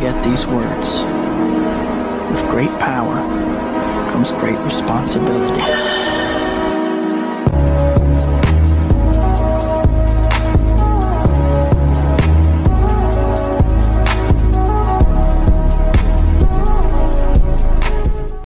forget these words. With great power comes great responsibility.